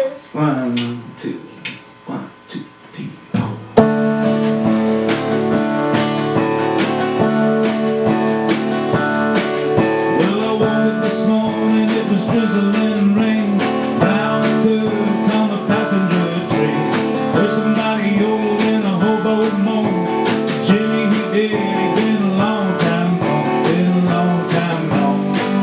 is. 1, 2, 1, 2, 3, 4. Well, I woke up this morning, it was drizzling and rain. Down the curb on the passenger train. There's somebody old in a hobo moan. Jimmy, he did, he been a long time gone, been a long time gone.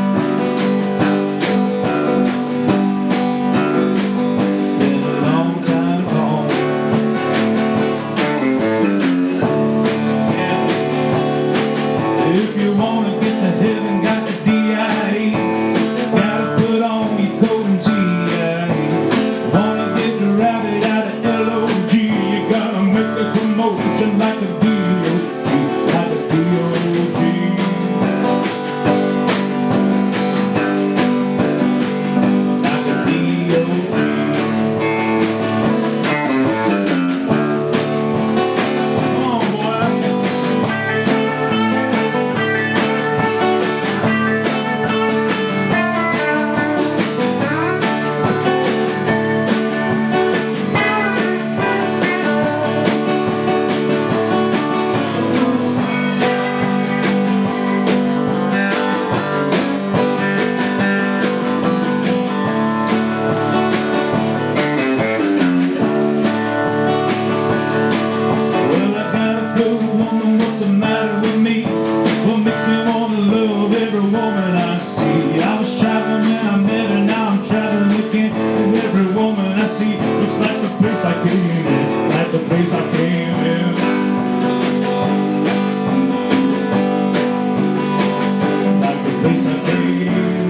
If you wanna get to heaven, got the DIE. Gotta put on your coat and TIE. Wanna get the rabbit out of LOG, you gotta make a commotion like a DOG, like a DOG. Like a DOG. Come on, boy. What's the matter with me? What makes me want to love every woman I see? I was traveling when I met her, now I'm traveling again. And every woman I see looks like the place I came in, like the place I came in. Like the place I came in.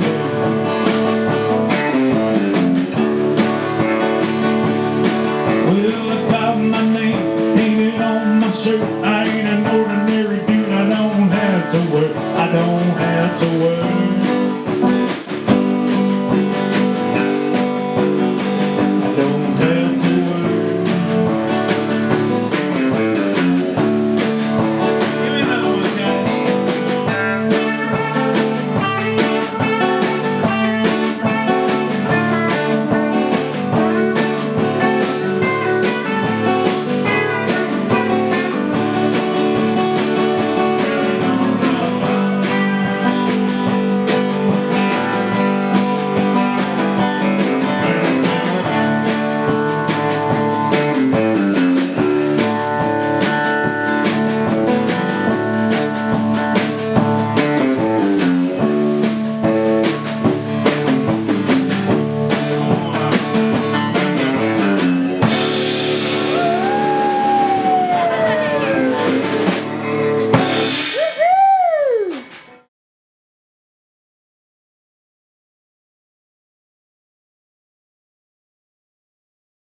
Well, about my name, painted on my shirt, I ain't an ordinary dude, I don't have to work, I don't have to work.